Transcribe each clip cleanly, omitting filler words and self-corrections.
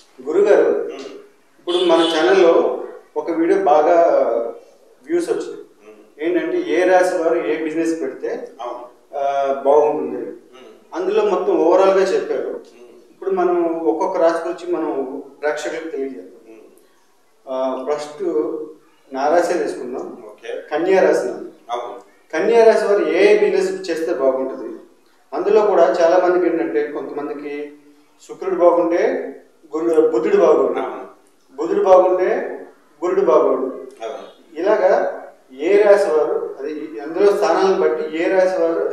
గురుగారు ఇప్పుడు మన ఛానల్లో ఒక వీడియో బాగా వ్యూస్ వచ్చింది. ఏంటంటే ఏ రాశి వారు ఏ బిజినెస్ పెడితే బాగుంటుంది, అందులో మొత్తం ఓవరాల్గా చెప్పారు. ఇప్పుడు మనం ఒక్కొక్క రాశి గురించి మనం ప్రేక్షకులకు తెలియజేద్దాం. ఫస్ట్ నా రాశి తీసుకుందాం. కన్యా రాశి. కన్యా రాశి వారు ఏ బిజినెస్ చేస్తే బాగుంటుంది, అందులో కూడా చాలా మందికి ఏంటంటే కొంతమందికి శుక్రుడు బాగుంటే బుధుడు బాగోడు, బుధుడు బాగుంటే గురుడు బాగోడు. ఇలాగా ఏ రాశి వారు అది అందులో స్థానాలను బట్టి ఏ రాశి వారు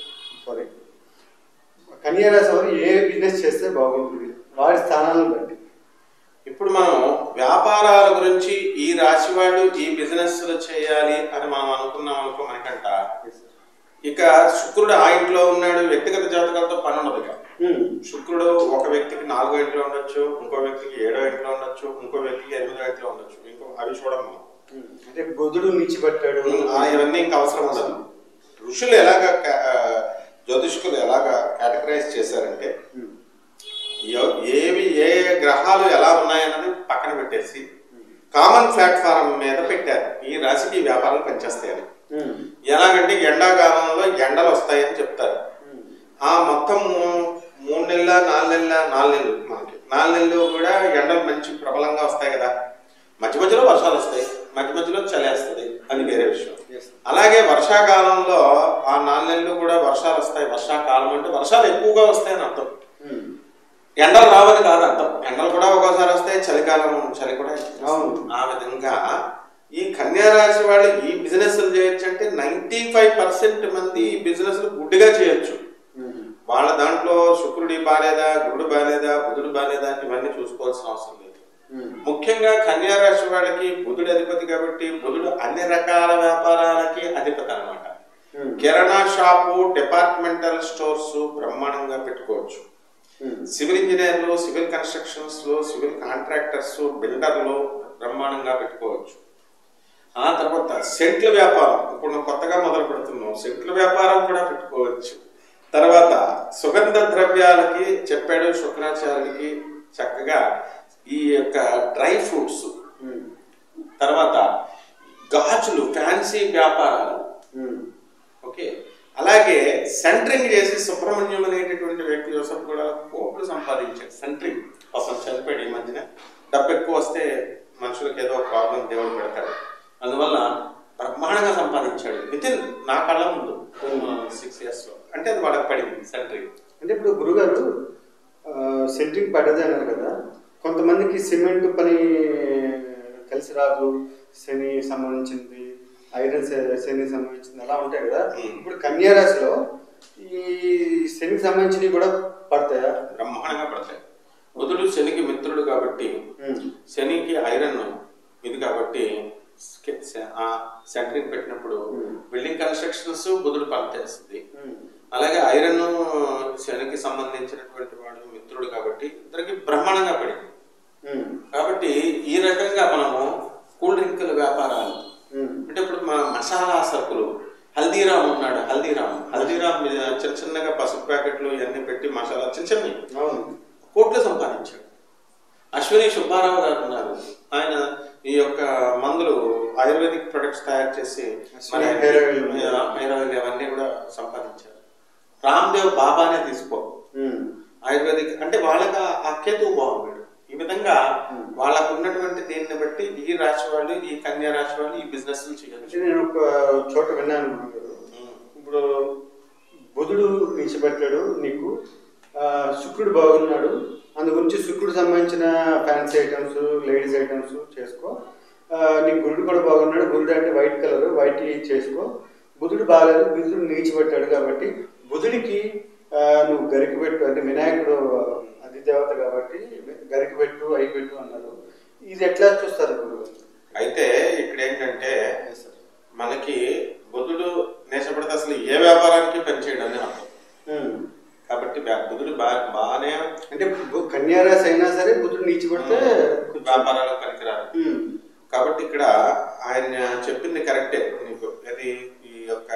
కన్యా రాశి వారు ఏ బిజినెస్ చేస్తే బాగుంటుంది వారి స్థానాలను బట్టి. ఇప్పుడు మనం వ్యాపారాల గురించి ఈ రాశి వాళ్ళు ఈ బిజినెస్ చేయాలి అని మనం అనుకున్నాం అనుకో, మనకంట ఇక శుక్రుడు ఆ ఇంట్లో ఉన్నాడు, వ్యక్తిగత జాతకాలతో పని ఉండదు. శుక్రుడు ఒక వ్యక్తికి 4వ ఇంట్లో ఉండొచ్చు, ఇంకో వ్యక్తికి 7వ ఇంట్లో ఉండొచ్చు, ఇంకో వ్యక్తికి 8వ ఇంట్లో ఉండొచ్చు. ఇంకో అవి చూడము. అంటే బుధుడు నిలిచిపెట్టాడు, ఇవన్నీ ఇంకా అవసరం ఉండదు. ఋషులు ఎలాగా జ్యోతిష్కులు ఎలాగా కేటగరైజ్ చేశారంటే ఏవి ఏ గ్రహాలు ఎలా ఉన్నాయన్నది పక్కన పెట్టేసి కామన్ ప్లాట్ఫారం మీద పెట్టారు. ఈ రాశికి వ్యాపారాలు పనిచేస్తాయని. ఎలాగంటే ఎండాకాలంలో ఎండలు వస్తాయని చెప్తారు. ఆ మొత్తం 3 నెలల 4 నెలలు మనకి 4 నెలలు కూడా ఎండలు మంచి ప్రబలంగా వస్తాయి కదా. మధ్య మధ్యలో వర్షాలు వస్తాయి, మధ్య మధ్యలో చలి వస్తుంది, అది వేరే విషయం. అలాగే వర్షాకాలంలో ఆ 4 నెలలు కూడా వర్షాలు వస్తాయి. వర్షాకాలం అంటే వర్షాలు ఎక్కువగా వస్తాయని అర్థం, ఎండలు రావని కాదు అర్థం. ఎండలు కూడా ఒక్కోసారి వస్తాయి, చలికాలం చలి కూడా. ఆ విధంగా ఈ కన్యా రాశి వాళ్ళు ఈ బిజినెస్ చేయొచ్చు అంటే 95% మంది ఈ బిజినెస్ గుడ్డిగా చేయొచ్చు. వాళ్ళ దాంట్లో శుక్రుడి బాలేదా, గురుడు బాలేదా, బుధుడు బాలేదా ఇవన్నీ చూసుకోవాల్సిన అవసరం లేదు. ముఖ్యంగా కన్యా రాశి వాళ్ళకి బుధుడు అధిపతి కాబట్టి బుధుడు అన్ని రకాల వ్యాపారాలకి అధిపతి అనమాట. కిరాణా షాపు, డిపార్ట్మెంటల్ స్టోర్స్ బ్రహ్మాండంగా పెట్టుకోవచ్చు. సివిల్ ఇంజనీర్లు, సివిల్ కన్స్ట్రక్షన్స్ లో, సివిల్ కాంట్రాక్టర్స్, బిల్డర్లు బ్రహ్మాండంగా పెట్టుకోవచ్చు. ఆ తర్వాత సెంట్ల వ్యాపారం, ఇప్పుడు కొత్తగా మొదలు పెడుతున్నాం, సెంట్ల వ్యాపారం కూడా పెట్టుకోవచ్చు. తర్వాత సుగంధ ద్రవ్యాలకి చెప్పాడు శుక్రాచార్యులకి చక్కగా ఈ యొక్క డ్రై ఫ్రూట్స్, తర్వాత గాజులు, ఫ్యాన్సీ వ్యాపారాలు. ఓకే, అలాగే సెంట్రింగ్ చేసి సుబ్రహ్మణ్యం అనేటటువంటి వ్యక్తి జోసఫ్ కూడా కోట్లు సంపాదించాడు. సెంట్రింగ్ కోసం చనిపోయాడు. ఈ మధ్యన డబ్బు ఎక్కువ వస్తే మనుషులకు ఏదో ప్రాబ్లం దేవుడు పెడతాడు, అందువల్ల బ్రహ్మాండంగా సంపాదించాడు వితిన్ నా కళ్ళ ముందు 6 years లో. అంటే అది వాళ్ళకి పడింది సెంట్రింగ్. అంటే ఇప్పుడు గురుగారు సెంట్రింగ్ పడ్డది అన్నారు కదా, కొంతమందికి సిమెంట్ పని కలిసి రాదు, శని సంబంధించింది, ఐరన్ శనికి సంబంధించింది అలా ఉంటాయి కదా. ఇప్పుడు కన్యా రాశిలో ఈ శనికి సంబంధించినవి కూడా పడతాయా? బ్రహ్మాండంగా పడతాయి. బుధుడు శనికి మిత్రుడు కాబట్టి శనికి ఐరన్ ఇది కాబట్టి సెంట్రింగ్ పెట్టినప్పుడు బిల్డింగ్ కన్స్ట్రక్షన్స్ బుధుడు పనిచేస్తుంది. అలాగే ఐరన్ శనికి సంబంధించినటువంటి వాడు మిత్రుడు కాబట్టి ఇద్దరికి బ్రహ్మాండంగా పడింది. కాబట్టి ఈ రకంగా మనము కూల్ డ్రింకుల వ్యాపారాలు అంటే ఇప్పుడు మసాలా సరుకులు, హల్దీరామ్ ఉన్నాడు, హల్దీరామ్ మీద చిన్న చిన్నగా పసుపు ప్యాకెట్లు ఇవన్నీ పెట్టి మసాలా చిన్న చిన్నవి కోట్లు సంపాదించాడు. అశ్విని సుబ్బారావు గారు ఉన్నారు, ఆయన ఈ యొక్క మందులు ఆయుర్వేదిక్ ప్రొడక్ట్స్ తయారు చేసి హెయిర్ ఆయిల్ అవన్నీ కూడా సంపాదించారు. రామ్దేవ్ బాబానే తీసుకో, ఆయుర్వేదిక్ అంటే వాళ్ళకి ఆ కేతువు బాగున్నాడు. ఈ విధంగా వాళ్ళకు ఉన్నటువంటి దీన్ని బట్టి ఈ రాశి వాళ్ళు, ఈ కన్యా రాశి వాళ్ళు ఈ బిజినెస్ చేయవచ్చు. నేను ఒక చోట విన్నాను, ఇప్పుడు బుధుడు నిలిచిపెట్టాడు నీకు, శుక్రుడు బాగున్నాడు, అందు గురించి శుక్రుడు సంబంధించిన ఫ్యాన్సీ ఐటమ్స్, లేడీస్ ఐటమ్స్ చేసుకో. నీకు గురుడు కూడా బాగున్నాడు, గురుడు అంటే వైట్ కలర్, వైట్ చేసుకో. బుధుడు బాగాలేదు, బుధుడు నిలిచిపెట్టాడు కాబట్టి బుధుడికి నువ్వు గరికి పెట్టు, అంటే వినాయకుడు అధిదేవత కాబట్టి గరికి పెట్టు, అయి పెట్టు అన్నారు. ఇది ఎట్లా చూస్తారు గురువు? అయితే ఇక్కడ ఏంటంటే మనకి బుధుడు నేసపడితే అసలు ఏ వ్యాపారానికి పనిచేయడం అని అర్థం. కాబట్టి బుధుడు బాగానే అంటే కన్యా రాశి అయినా సరే బుధుడు నీచిపడితే వ్యాపారాలకు పనికిరాదు. కాబట్టి ఇక్కడ ఆయన చెప్పింది కరెక్టే. నీకు అది ఈ యొక్క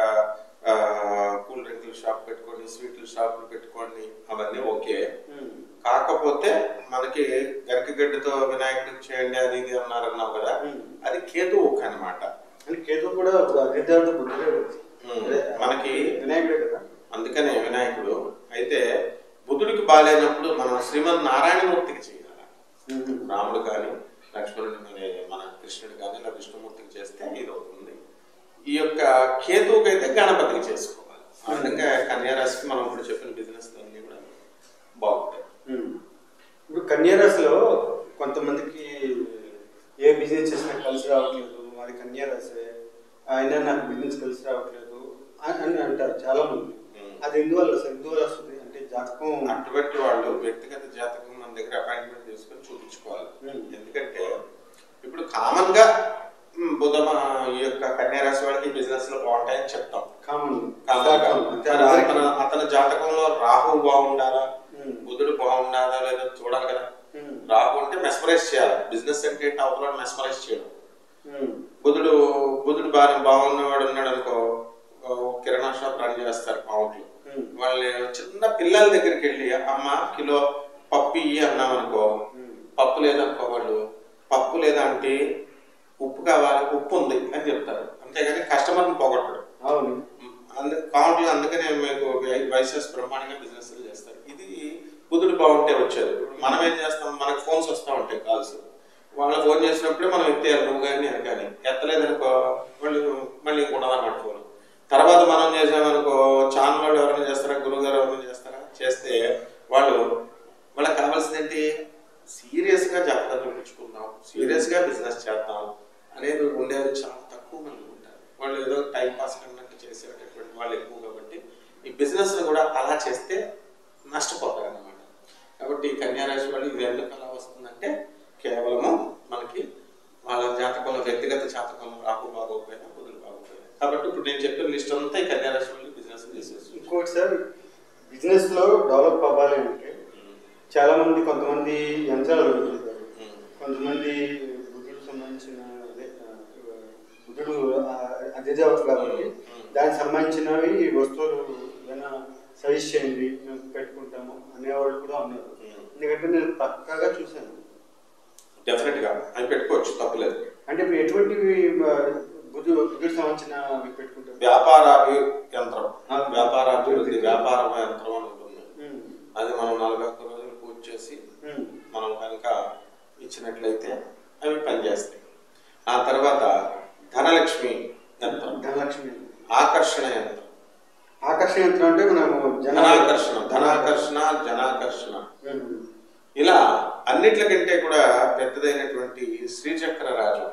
కూల్ డ్రింకుల షాప్ పెట్టుకోండి, స్వీట్ల షాపులు పెట్టుకోండి, అవన్నీ ఓకే. కాకపోతే మనకి గరికగడ్డతో వినాయకుడికి చేయండి అది ఇది అన్నారన్నావు కదా, అది కేతు ఊక అనమాట. అంటే కేతు కూడా విద్యార్థి బుద్ధుడే మనకి వినాయకుడే కదా, అందుకనే వినాయకుడు. అయితే బుద్ధుడికి బాగాలేనప్పుడు మనం శ్రీమన్ నారాయణమూర్తికి చేయాలి. రాముడు కానీ లక్ష్మణుడు కానీ మన కృష్ణుడు కానీ ఇలా విష్ణుమూర్తికి చేస్తే ఇది అవుతుంది. ఈ యొక్క కేతువుకి అయితే గణపతికి చేసుకోవాలి. ఆ విధంగా కన్యారాశికి మనం ఇప్పుడు చెప్పిన బిజినెస్ అన్ని కూడా బాగుంటాయి. ఇప్పుడు కన్యారాశిలో కొంతమందికి ఏ బిజినెస్ చేసినా కలిసి రావట్లేదు, అది కన్యారాశి అయినా నాకు బిజినెస్ కలిసి రావట్లేదు అని అంటారు చాలా మంది. అది ఎందువల్ల వస్తుంది అంటే జాతకం. అటువంటి వాళ్ళు వ్యక్తిగత జాతకం మన దగ్గర అపాయింట్మెంట్ తీసుకొని చూపించుకోవాలి. ఎందుకంటే ఇప్పుడు కామన్ గా ఈ యొక్క కన్యారాశి వాళ్ళకి బిజినెస్ లో బాగుంటాయని చెప్తాం. అతని జాతకంలో రాహు బాగుండాలా, బుధుడు బాగుండాలా లేదా చూడాలి కదా. రాహు అంటే మెస్మరైజ్ చేయాలి. బిజినెస్ అంటే అవతల మెస్మరైజ్ చేయడం. బుధుడు బాగున్నవాడు ఉన్నాడు అనుకో, కిరాణా షాప్ రన్ చేస్తారు పావుట్లు. వాళ్ళు చిన్న పిల్లల దగ్గరికి వెళ్ళి అమ్మ కిలో పప్పు ఇయ్యి అన్నాం అనుకో, పప్పు లేదనుకో, వాళ్ళు పప్పు లేదా అంటే ఉప్పు కావాలి, ఉప్పు ఉంది అని చెప్తారు. అంతేగాని కస్టమర్ని పోగొట్టడు. కౌంట్లు. అందుకనే మీకు వైసెస్ బ్రహ్మాండంగా బిజినెస్ చేస్తారు. ఇది బుధుడు బాగుంటే వచ్చేది. ఇప్పుడు మనం ఏం చేస్తాం, మనకు ఫోన్స్ వస్తూ ఉంటాయి, కాల్స్. వాళ్ళు ఫోన్ చేసినప్పుడే మనం ఎత్తేయాలి, నువ్వు కానీ అని కానీ. ఎత్తలేదనుకో వాళ్ళు మళ్ళీ ఉండదన్నమాట ఫోన్. తర్వాత మనం చేసామనుకో, ఛానల్ వాళ్ళు ఎవరైనా చేస్తారా, గురువు గారు ఎవరైనా చేస్తారా, చేస్తే వాళ్ళకి కావాల్సింది ఏంటి, సీరియస్గా జాతకాలు చూపించుకుందాం, సీరియస్గా బిజినెస్ చేద్దాం అనేది ఉండేది చాలా తక్కువ మంది ఉంటారు. వాళ్ళు ఏదో టైం పాస్ అన్నట్టు చేసేటటువంటి వాళ్ళు ఎక్కువ. కాబట్టి ఈ బిజినెస్ కూడా అలా చేస్తే నష్టపోతారు అన్నమాట. కాబట్టి కన్యారాశి వాళ్ళు ఇది ఎందుకు అలా వస్తుందంటే కేవలము మనకి వాళ్ళ జాతకంలో, వ్యక్తిగత జాతకంలో రాహు బాగోకపోయినా బుధుడు బాగోపోయినా. కాబట్టి ఇప్పుడు నేను చెప్పిన లిస్ట్ అంతా ఈ కన్యారాశి వాళ్ళు బిజినెస్ చేసేసి. ఇంకోటి సార్, బిజినెస్ లో డెవలప్ అవ్వాలి అంటే చాలా మంది, కొంతమంది యంత్రాలు పెడుతుంటారు, కొంతమంది బుద్ధుడు సంబంధించిన బుద్ధుడు అదే దేవత కాబట్టి దానికి సంబంధించినవి వస్తువులు ఏదైనా సజెస్ట్ చేయండి మేము పెట్టుకుంటాము అనేవాళ్ళు కూడా ఉన్నారు. ఎందుకంటే నేను పక్కాగా చూశాను. డెఫినెట్ గా అవి పెట్టుకోవచ్చు, తప్పలేదు. అంటే ఇప్పుడు ఎటువంటివి బుద్ధుడికి సంబంధించిన పెట్టుకుంటారు? వ్యాపారాభివృద్ధి యంత్రం, వ్యాపారాభివృద్ధి వ్యాపార యంత్రం అని ఉంటుంది. అది మనం 41 రోజులు పూజ చేసి మనం కనుక ఇచ్చినట్లయితే అవి పనిచేస్తాయి. ఆ తర్వాత ధనలక్ష్మి యంత్రం, ధనలక్ష్మి ఆకర్షణ యంత్రం. ఆకర్షణ యంత్రం అంటే మనము ధనాకర్షణ, జనాకర్షణ. ఇలా అన్నిట్లకంటే కూడా పెద్దదైనటువంటి శ్రీచక్ర రాజం,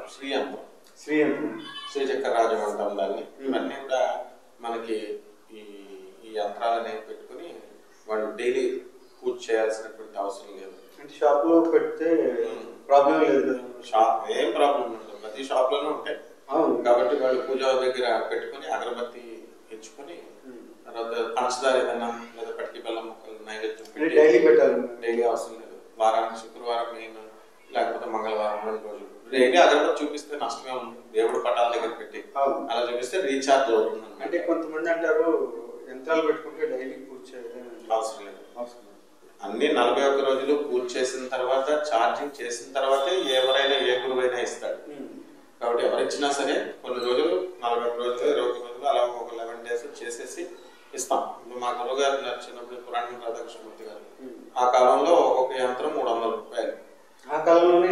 శ్రీచక్ర రాజం అంటాం దాన్ని. ఇవన్నీ కూడా మనకి ఈ యంత్రాలనే పెట్టుకుని వాళ్ళు డైలీ పూజ చేయాల్సినటువంటి అవసరం లేదు. అంటే షాప్ లో పెడితే ప్రాబ్లం లేదు. షాప్ ఏం ప్రాబ్లం ఉండదు, ప్రతి షాప్ లోనే ఉంటాయి. కాబట్టి వాళ్ళు పూజ దగ్గర పెట్టుకుని అగరబత్తి ఇచ్చుకొని తర్వాత పంచదార ఏదైనా లేదా పట్టికి బెల్లం ముక్కలు నైవేద్యం డైలీ పెట్టాలి. డైలీ అవసరం లేదు. వారానికి శుక్రవారం మెయిన్, లేకపోతే మంగళవారం 2 రోజులు డైలీ అగరబత్తి చూపిస్తే నష్టమే ఉంది. దేవుడు పటాల దగ్గర పెట్టి అలా చూపిస్తే రీఛార్జ్ అవుతుంది. అంటే కొంతమంది అంటారు యంత్రాలు పెట్టుకుంటే డైలీ పూజ చేయడం అవసరం లేదు. అన్ని 41 రోజులు పూజ చేసిన తర్వాత, ఛార్జింగ్ చేసిన తర్వాతే ఎవరైనా ఏ గురువైనా ఇస్తాడు. కాబట్టి ఎవరిచ్చినా సరే కొన్ని రోజులు, 41 రోజులు, 21 రోజులు అలా ఒక 11 days చేసేసి ఇస్తాం. మా గురువు గారు నచ్చినప్పుడు పురాణం రాధాకృష్ణమూర్తి గారు, ఆ కాలంలో ఒక్కొక్క యంత్రం 300 రూపాయలు. ఆ కాలంలోనే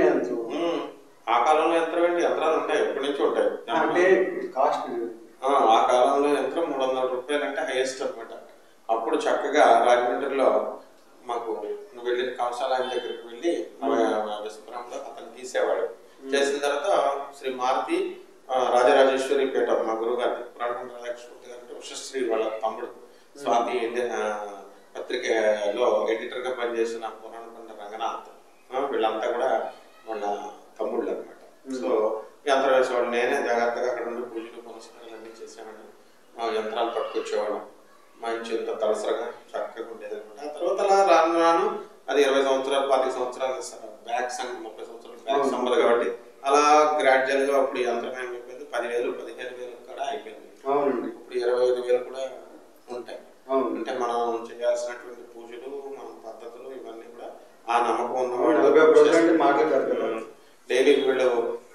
ఆ కాలంలో యంత్రం ఏంటి, యంత్రాలు ఉంటాయి, ఎప్పటి నుంచి ఉంటాయి. అంటే కాస్ట్ ఆ కాలంలో యంత్రం 300 రూపాయలు అంటే హైయెస్ట్ అనమాట. అప్పుడు చక్కగా రాజమండ్రిలో మాకు నువ్వు వెళ్ళిన కంసాలయం దగ్గరికి వెళ్ళి విశ్వపురంలో అతను తీసేవాడు. చేసిన తర్వాత శ్రీ మారుతి రాజరాజేశ్వరి పేట మా గురువు గారి పురాణం రాధాకృష్ణమూర్తి గారు ఉషశ్రీ వాళ్ళ తమ్ముడు స్వాతి ఇండియన్ పత్రికలో ఎడిటర్ గా పనిచేసిన పురాణకొండ రంగనాథ్, వీళ్ళంతా కూడా వాళ్ళ తమ్ముళ్ళు అనమాట. సో యంత్రం వేసేవాడు. నేనే జాగ్రత్తగా అక్కడ ఉండి పూజలు పునస్కారాలు అన్నీ చేసేవాడు. యంత్రాలు పట్టుకొచ్చేవాడు. మంచి ఇంత తలసరగా చక్కగా ఉండేది అనమాట. ఆ తర్వాత అలా రాను అది 20 సంవత్సరాలు 40 సంవత్సరాలు బ్యాక్ సంఘం 30 సంవత్సరాలు బ్యాక్ సంపద కాబట్టి అలా గ్రాడ్యువల్ గా ఇప్పుడు యంత్రం ఏమైపోయింది 10,000 15,000 కూడా అయిపోయింది. ఇప్పుడు 25,000 కూడా ఉంటాయి. అంటే మనం చేయాల్సినటువంటి పూజలు, మన పద్ధతులు ఇవన్నీ కూడా ఆ నమ్మకం ఉన్నవాళ్ళు 40% మాట్లాడతారు కదా. డైలీ వీళ్ళు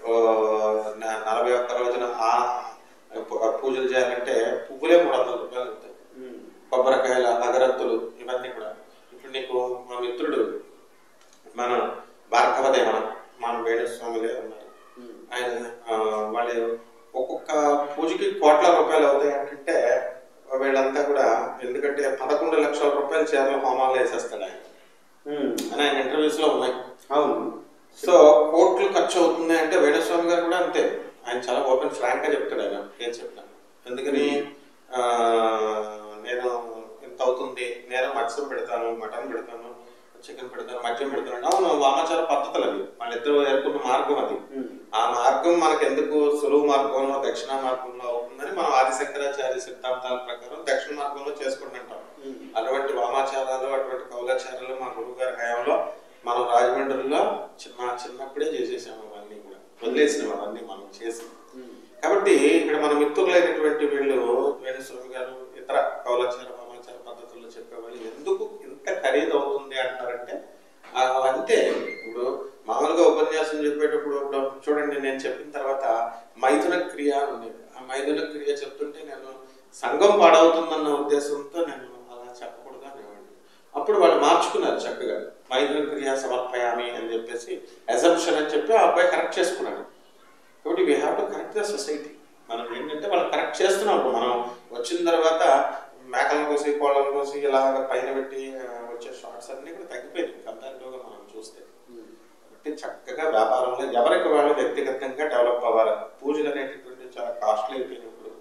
41 రోజున పూజలు చేయాలంటే పువ్వులే 300 రూపాయలు అవుతాయి. కొబ్బరికాయల అగరత్తులు ఇవన్నీ కూడా. ఇప్పుడు నీకు మా మిత్రుడు మన భార్గవదేవన మన వేణుస్వామిలే ఉన్నారు. ఆయన వాళ్ళు ఒక్కొక్క పూజకి కోట్ల రూపాయలు అవుతాయి అంటే వీళ్ళంతా కూడా, ఎందుకంటే 11 లక్షల రూపాయల చీరల హోమాలు వేసేస్తాడు ఆయన అని ఆయన ఇంటర్వ్యూస్ లో ఉన్నాయి. అవును. సో కోట్లు ఖర్చు అవుతుంది అంటే వేణుస్వామి గారు కూడా అంతే. ఆయన చాలా ఓపెన్ ఫ్రాంక్ గా చెప్తాడు. ఆయన ఏం చెప్తాను, ఎందుకని నేను ఇంత అవుతుంది, నేను మత్స్యం పెడతాను, మటన్ పెడతాను, చికెన్ పెడతాను, మద్యం పెడతాను. అవును, వామాచార పద్ధతులు అవి, వాళ్ళిద్దరూ ఏర్పడిన మార్గం అది. ఆ మార్గం మనకు ఎందుకు సులువు మార్గంలో దక్షిణ మార్గంలో అవుతుందని మనం ఆదిశంకరాచార్య సిద్ధాంతాల ప్రకారం దక్షిణ మార్గంలో చేసుకుంటుంటాం. అటువంటి వామాచారాలు, అటువంటి కౌలాచారాలు మా గురువు గారి హయాంలో మనం రాజమండ్రిలో చిన్నప్పుడే చేసేసాము. అవన్నీ కూడా వదిలేసినాం, అవన్నీ మనం చేసి. కాబట్టి ఇక్కడ మన మిత్రులైనటువంటి వీళ్ళు వేణుస్వామి గారు ఇతర కౌలాచార వామాచార పద్ధతుల్లో చెప్పేవాళ్ళు ఎందుకు ఇంత ఖరీదు అవుతుంది అంటారంటే అంతే. ఇప్పుడు మామూలుగా ఉపన్యాసం చెప్పేటప్పుడు చూడండి, నేను చెప్పిన తర్వాత మైథున క్రియ ఉండేది. ఆ మైథున క్రియ చెప్తుంటే నేను సంఘం పాడవుతుందన్న ఉద్దేశంతో నేను అలా చెప్పకూడదు అనేవాడిని. అప్పుడు వాళ్ళు మార్చుకున్నారు చక్కగా, మైథున క్రియ సమర్పయామి అని చెప్పేసి అజంప్షన్ అని చెప్పి ఆ అబ్బాయి కరెక్ట్ చేసుకున్నాడు. కాబట్టి we have to correct the society. మనం ఏంటంటే వాళ్ళు కరెక్ట్ చేస్తున్నాం. మనం వచ్చిన తర్వాత మేకలను కోసి కోళ్ళను కోసి ఇలాగ పైన పెట్టి వచ్చే షార్ట్స్ అన్నీ కూడా తగ్గిపోయింది కంపారిటివ్గా మనం చూస్తే. కాబట్టి చక్కగా వ్యాపారంలో ఎవరికి వాళ్ళు వ్యక్తిగతంగా డెవలప్ అవ్వాలి. పూజలు అనేటటువంటి చాలా కాస్ట్లీ అయిపోయినప్పుడు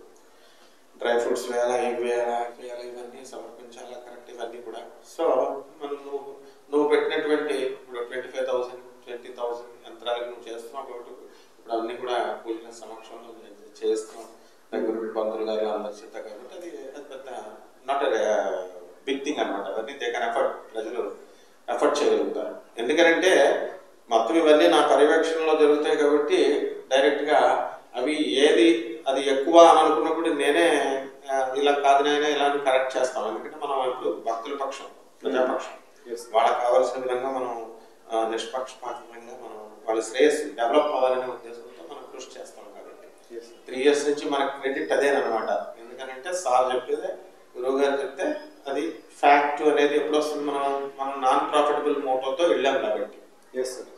డ్రై ఫ్రూట్స్ వేయాలా, ఇవి వేయాలా, ఇవన్నీ సమర్పించాలా, కరెక్ట్ ఇవన్నీ కూడా. సో మనం నువ్వు పెట్టినటువంటి ఇప్పుడు 25,000 20,000 యంత్రాలకు నువ్వు చేస్తున్నావు కాబట్టి ఇప్పుడు అన్నీ కూడా పూజల సమక్షంలో చేస్తున్నాం. దగ్గర పంతులు గారు అందరి చేత కాబట్టి అది పెద్ద నాట్ బిగ్ థింగ్ అనమాట. అవన్నీ దే కెన్ ఎఫర్ట్, ప్రజలు ఎఫర్ట్ చేయగలుగుతారు. ఎందుకంటే మొత్తం ఇవన్నీ నా పర్యవేక్షణలో జరుగుతాయి కాబట్టి డైరెక్ట్గా అవి అది ఎక్కువ అని అనుకున్నప్పుడు నేనే ఇలా కాదు నాయనా ఇలా కరెక్ట్ చేస్తాం. ఎందుకంటే మనం ఇప్పుడు భక్తుల పక్షం, ప్రజాపక్షం, వాళ్ళకి కావాల్సిన విధంగా మనం నిష్పక్షపాతంగా మనం వాళ్ళ శ్రేయస్సు డెవలప్ అవ్వాలనే ఉద్దేశంతో మనం కృషి చేస్తాం. కాబట్టి 3 years నుంచి మనకు క్రెడిట్ అదేనమాట. ఎందుకంటే సార్ చెప్పేదే, గురువు గారు చెప్తే అది ఫ్యాక్ట్ అనేది ఎప్పుడు వస్తుంది, మనం నాన్ ప్రాఫిటబుల్ మోటోతో వెళ్ళాం కాబట్టి.